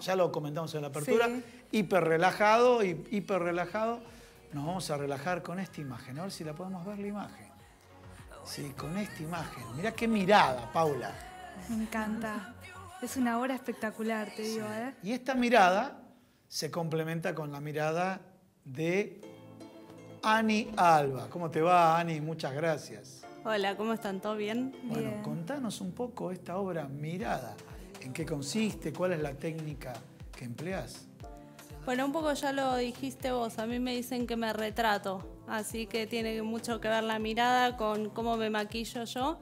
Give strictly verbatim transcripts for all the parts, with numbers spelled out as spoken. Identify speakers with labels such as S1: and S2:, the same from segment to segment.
S1: ya lo comentamos en la apertura,
S2: Sí.
S1: hiper relajado, y hiper relajado. Nos vamos a relajar con esta imagen, a ver si la podemos ver la imagen. Sí, con esta imagen. Mirá qué mirada, Paula.
S2: Me encanta. Es una obra espectacular, te digo, ¿eh?
S1: Y esta mirada se complementa con la mirada de Ani Alba. ¿Cómo te va, Ani? Muchas gracias.
S3: Hola, ¿cómo están? ¿Todo bien?
S1: Bueno,
S2: Bien.
S1: contanos un poco esta obra Mirada. ¿En qué consiste? ¿Cuál es la técnica que empleás?
S3: Bueno, un poco ya lo dijiste vos. A mí me dicen que me retrato, así que tiene mucho que ver la mirada con cómo me maquillo yo.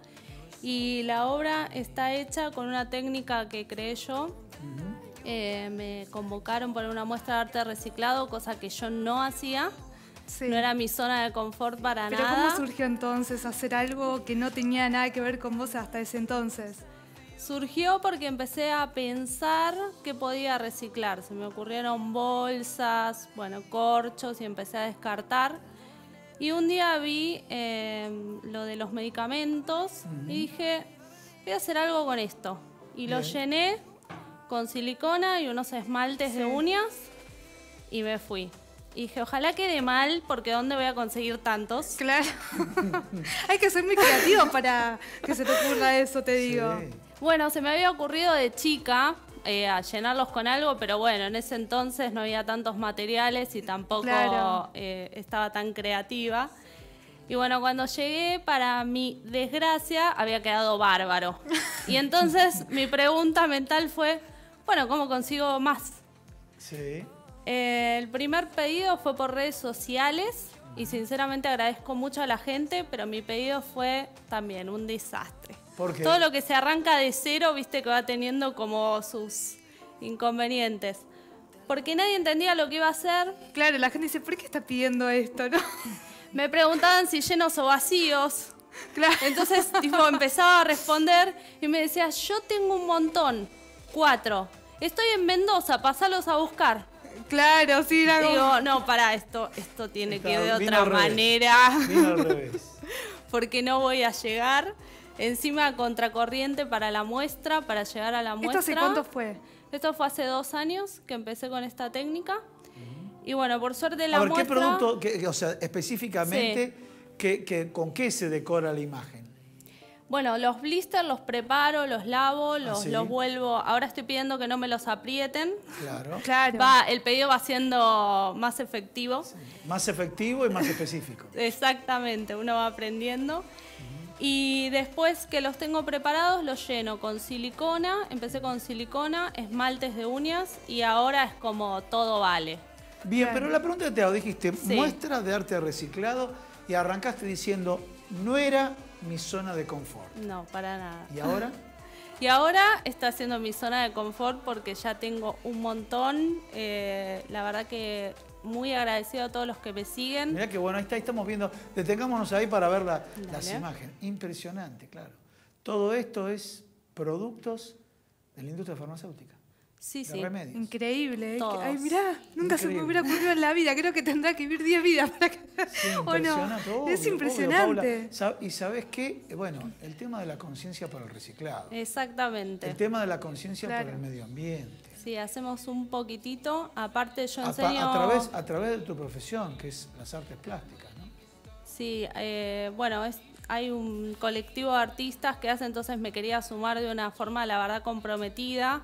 S3: Y la obra está hecha con una técnica que creé yo.
S1: Uh-huh.
S3: Eh, me convocaron para una muestra de arte reciclado, cosa que yo no hacía.
S2: Sí.
S3: No era mi zona de confort para
S2: Pero
S3: nada.
S2: ¿cómo surgió entonces hacer algo que no tenía nada que ver con vos hasta ese entonces?
S3: Surgió porque empecé a pensar que podía reciclar. Se me ocurrieron bolsas, bueno, corchos y empecé a descartar. Y un día vi eh, lo de los medicamentos uh-huh. y dije, voy a hacer algo con esto. Y Bien. Lo llené con silicona y unos esmaltes sí. de uñas y me fui. Y dije, ojalá quede mal, porque ¿dónde voy a conseguir tantos?
S2: Claro. Hay que ser muy creativo para que se te ocurra eso, te digo.
S1: Sí.
S3: Bueno, se me había ocurrido de chica eh, a llenarlos con algo, pero bueno, en ese entonces no había tantos materiales y tampoco
S2: claro.
S3: eh, estaba tan creativa. Y bueno, cuando llegué, para mi desgracia, había quedado bárbaro. Y entonces mi pregunta mental fue, bueno, ¿cómo consigo más?
S1: Sí.
S3: Eh, el primer pedido fue por redes sociales y sinceramente agradezco mucho a la gente, pero mi pedido fue también un desastre.
S1: ¿Por qué?
S3: Todo lo que se arranca de cero, viste que va teniendo como sus inconvenientes. Porque nadie entendía lo que iba a hacer.
S2: Claro, la gente dice, ¿por qué está pidiendo esto? ¿No?
S3: Me preguntaban si llenos o vacíos.
S2: Claro.
S3: Entonces, tipo, empezaba a responder y me decía, yo tengo un montón, cuatro. Estoy en Mendoza, pasalos a buscar.
S2: Claro, sí, la
S3: Digo, no, pará, esto, esto tiene
S1: Está,
S3: que ir de
S1: vino
S3: otra
S1: al revés.
S3: manera.
S1: Vino al revés.
S3: Porque no voy a llegar. Encima contracorriente para la muestra, para llegar a la muestra.
S2: ¿Esto hace cuánto fue?
S3: Esto fue hace dos años que empecé con esta técnica. Uh-huh. Y bueno, por suerte la
S1: a ver,
S3: muestra...
S1: ¿qué producto, qué, o sea, específicamente,
S3: sí.
S1: qué, qué, con qué se decora la imagen?
S3: Bueno, los blisters los preparo, los lavo, los,
S1: ¿Ah, sí?
S3: los vuelvo... Ahora estoy pidiendo que no me los aprieten.
S1: Claro.
S2: Claro.
S3: Va, el pedido va siendo más efectivo.
S1: Sí. Más efectivo y más específico.
S3: Exactamente, uno va aprendiendo. Uh-huh. Y después que los tengo preparados, los lleno con silicona. Empecé con silicona, esmaltes de uñas y ahora es como todo vale.
S1: Bien,
S2: claro.
S1: pero la pregunta que te hago, dijiste,
S3: sí.
S1: muestra de arte reciclado y arrancaste diciendo, no era mi zona de confort.
S3: No, para nada.
S1: ¿Y ahora?
S3: Y ahora está siendo mi zona de confort porque ya tengo un montón. Eh, la verdad que muy agradecido a todos los que me siguen.
S1: Mirá que bueno, ahí, está, ahí estamos viendo, detengámonos ahí para ver la, las imágenes. Impresionante, claro. Todo esto es productos de la industria farmacéutica.
S3: Sí,
S1: de
S3: sí.
S1: remedios.
S2: Increíble. ¿eh?
S3: Todos.
S2: Ay, mirá, nunca
S1: Increíble.
S2: se me hubiera ocurrido en la vida. Creo que tendrá que vivir diez vidas para que...
S1: Sí,
S2: ¿O no?
S1: impresionante, obvio,
S2: Es impresionante.
S1: obvio, y ¿sabes qué? Bueno, el tema de la conciencia para el reciclado.
S3: Exactamente.
S1: El tema de la conciencia
S2: claro.
S1: para el medio ambiente.
S3: Sí, hacemos un poquitito. Aparte yo
S1: A,
S3: enseño...
S1: a, través, a través de tu profesión, que es las artes plásticas, ¿no?
S3: Sí, eh, bueno, es, hay un colectivo de artistas que hace, entonces me quería sumar de una forma, la verdad, comprometida.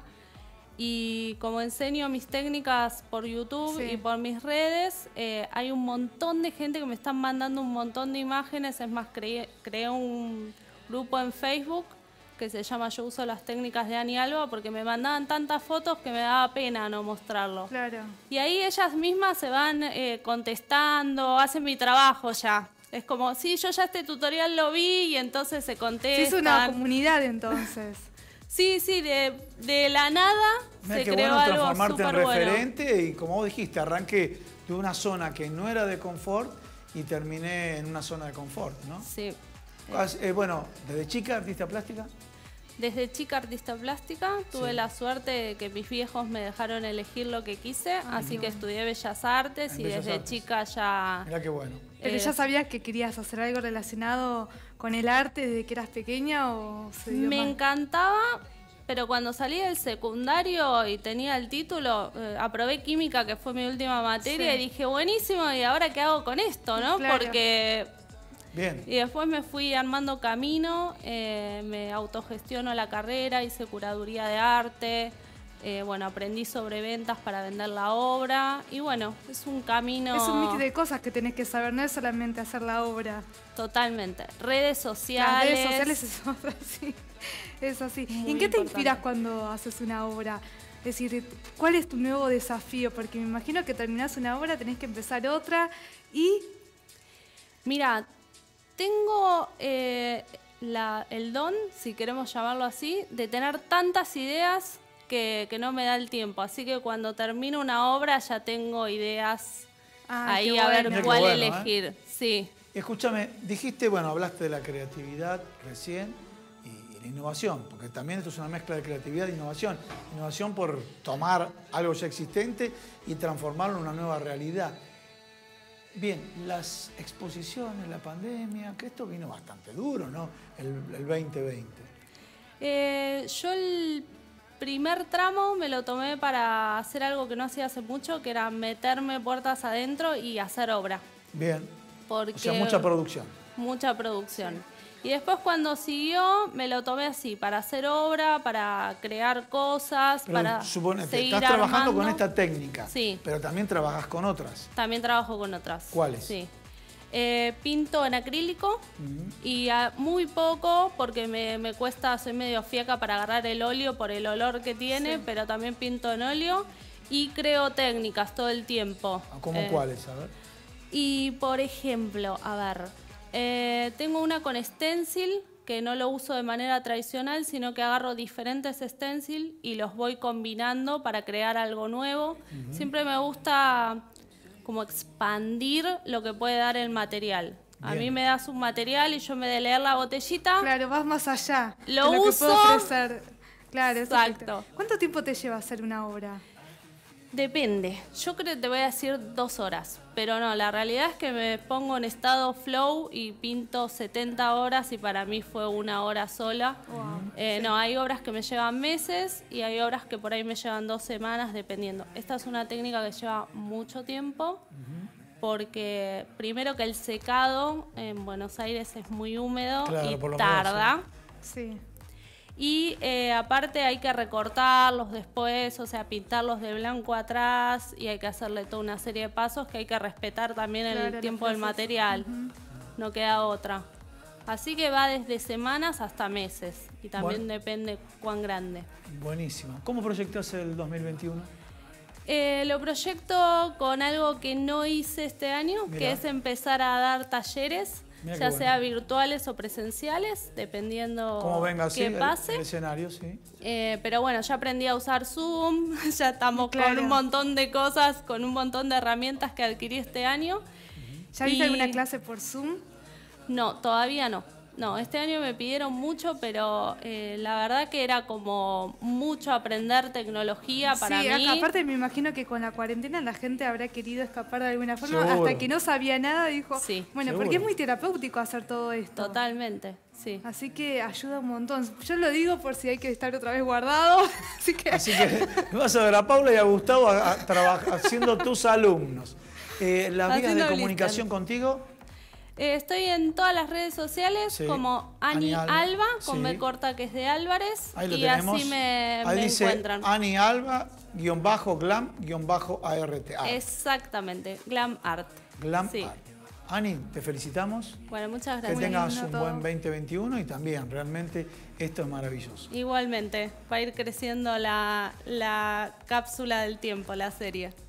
S3: Y como enseño mis técnicas por YouTube
S2: sí.
S3: y por mis redes, eh, hay un montón de gente que me están mandando un montón de imágenes. Es más, creé, creé un grupo en Facebook que se llama Yo uso las técnicas de Ani Alba porque me mandaban tantas fotos que me daba pena no mostrarlo.
S2: Claro.
S3: Y ahí ellas mismas se van eh, contestando, hacen mi trabajo ya. Es como, sí, yo ya este tutorial lo vi y entonces se contestan.
S2: Sí, es una comunidad entonces.
S3: Sí, sí, de, de la nada
S1: Mirá
S3: se
S1: qué
S3: creó
S1: bueno
S3: algo
S1: transformarte en
S3: súper bueno.
S1: referente y como vos dijiste, arranqué de una zona que no era de confort y terminé en una zona de confort, ¿no?
S3: Sí.
S1: Eh, bueno, desde chica, artista plástica.
S3: Desde chica artista plástica, tuve
S1: Sí.
S3: la suerte de que mis viejos me dejaron elegir lo que quise,
S2: Ah,
S3: así
S2: qué
S3: que
S2: bueno.
S3: estudié Bellas Artes
S1: En
S3: y
S1: Bellas
S3: desde
S1: Artes.
S3: chica ya...
S1: Mirá qué bueno.
S2: ¿Pero
S3: eh,
S2: ya sabías que querías hacer algo relacionado con el arte desde que eras pequeña o se dio
S3: Me
S2: más?
S3: encantaba, pero cuando salí del secundario y tenía el título, eh, aprobé química, que fue mi última materia,
S2: Sí.
S3: y dije, buenísimo, ¿y ahora qué hago con esto, no?
S2: Claro.
S3: Porque...
S1: Bien.
S3: Y después me fui armando camino, eh, me autogestiono la carrera, hice curaduría de arte, eh, bueno, aprendí sobre ventas para vender la obra, y bueno, es un camino...
S2: Es un mix de cosas que tenés que saber, no es solamente hacer la obra.
S3: Totalmente. Redes sociales.
S2: Las redes sociales es otra, sí. Es así.
S3: Muy
S2: ¿En qué te
S3: importante.
S2: inspiras cuando haces una obra? Es decir, ¿cuál es tu nuevo desafío? Porque me imagino que terminás una obra, tenés que empezar otra y...
S3: Mira, tengo eh, la- el don, si queremos llamarlo así, de tener tantas ideas que, que no me da el tiempo. Así que cuando termino una obra ya tengo ideas
S2: Ah,
S3: ahí
S2: qué
S3: a ver
S2: bueno.
S1: Mira qué
S3: cuál
S1: bueno, ¿eh?
S3: elegir. Sí.
S1: Escúchame, dijiste, bueno, hablaste de la creatividad recién y, y la innovación, porque también esto es una mezcla de creatividad e innovación. Innovación por tomar algo ya existente y transformarlo en una nueva realidad. Bien, las exposiciones, la pandemia, que esto vino bastante duro, ¿no? El, el veinte veinte.
S3: Eh, yo el primer tramo me lo tomé para hacer algo que no hacía hace mucho, que era meterme puertas adentro y hacer obra.
S1: Bien,
S3: Porque
S1: o sea, mucha producción.
S3: Mucha producción. Y después cuando siguió, me lo tomé así, para hacer obra, para crear cosas,
S1: Pero
S3: para
S1: suponete,
S3: seguir
S1: estás trabajando
S3: armando.
S1: con esta técnica,
S3: Sí.
S1: pero también trabajas con otras.
S3: También trabajo con otras.
S1: ¿Cuáles?
S3: Sí. Eh, pinto en acrílico y a- muy poco porque me, me cuesta, soy medio fiaca para agarrar el óleo por el olor que tiene, pero también pinto en óleo y creo técnicas todo el tiempo.
S1: ¿Cómo
S3: Eh,
S1: cuáles? A ver.
S3: Y por ejemplo, a ver, eh, tengo una con stencil que no lo uso de manera tradicional, sino que agarro diferentes stencil y los voy combinando para crear algo nuevo. Siempre me gusta como expandir lo que puede dar el material. A
S1: Bien.
S3: mí me das un material y yo en vez de leer la botellita,
S2: Claro, vas más allá.
S3: Lo
S2: de lo
S3: uso.
S2: que puedo ofrecer. Claro, es
S3: Exacto.
S2: perfecto. ¿Cuánto tiempo te lleva hacer una obra?
S3: depende. Yo creo que te voy a decir dos horas, pero no, la realidad es que me pongo en estado flow y pinto setenta horas y para mí fue una hora sola. Eh, no, hay obras que me llevan meses y hay obras que por ahí me llevan dos semanas, dependiendo. Esta es una técnica que lleva mucho tiempo porque primero que el secado en Buenos Aires es muy húmedo
S1: Claro,
S3: y
S1: por lo
S3: tarda.
S2: Sí.
S3: Y eh, aparte hay que recortarlos después, o sea, pintarlos de blanco atrás y hay que hacerle toda una serie de pasos que hay que respetar también
S2: Claro,
S3: el
S2: los
S3: tiempo del
S2: procesos.
S3: material. No queda otra. Así que va desde semanas hasta meses y también
S1: Bueno.
S3: depende cuán grande.
S1: Buenísimo. ¿Cómo proyectas el dos mil veintiuno?
S3: Eh, lo proyecto con algo que no hice este año,
S1: Mirá.
S3: que es empezar a dar talleres,
S1: Mirá
S3: ya
S1: qué
S3: sea
S1: bueno.
S3: virtuales o presenciales, dependiendo
S1: ¿Cómo venga así
S3: qué
S1: el,
S3: pase.
S1: el escenario? Sí.
S3: Eh, pero bueno, ya aprendí a usar Zoom, ya estamos
S2: Claro.
S3: con un montón de cosas, con un montón de herramientas que adquirí este año.
S2: ¿Ya viste
S3: Y-
S2: alguna clase por Zoom?
S3: No, todavía no. No, este año me pidieron mucho, pero eh, la verdad que era como mucho aprender tecnología para
S2: sí,
S3: mí.
S2: acá, aparte me imagino que con la cuarentena la gente habrá querido escapar de alguna forma,
S1: Seguro.
S2: hasta que no sabía nada dijo,
S3: Sí.
S2: bueno,
S1: Seguro.
S2: porque es muy terapéutico hacer todo esto.
S3: Totalmente, sí.
S2: Así que ayuda un montón. Yo lo digo por si hay que estar otra vez guardado. Así que
S1: Así que vas a ver a Paula y a Gustavo a, a trabajar, haciendo tus alumnos. Eh, ¿Las vías
S3: Haciendo
S1: de
S3: blister.
S1: comunicación contigo?
S3: Eh, estoy en todas las redes sociales
S1: Sí.
S3: como Ani
S1: Ani Alba.
S3: Alba, con
S1: Sí.
S3: B corta que es de Álvarez,
S1: Ahí lo
S3: y
S1: tenemos.
S3: así me,
S1: Ahí
S3: me
S1: dice
S3: encuentran.
S1: Ani Alba, guión bajo, glam, guión bajo, art. Art.
S3: Exactamente, Glam Art.
S1: Glam
S3: Sí.
S1: Art. Ani, te felicitamos.
S3: Bueno, muchas
S1: Que
S3: gracias.
S1: tengas
S2: lindo
S1: un
S2: todo.
S1: buen veinte veintiuno y también, realmente, esto es maravilloso.
S3: Igualmente, va a ir creciendo la, la cápsula del tiempo, la serie.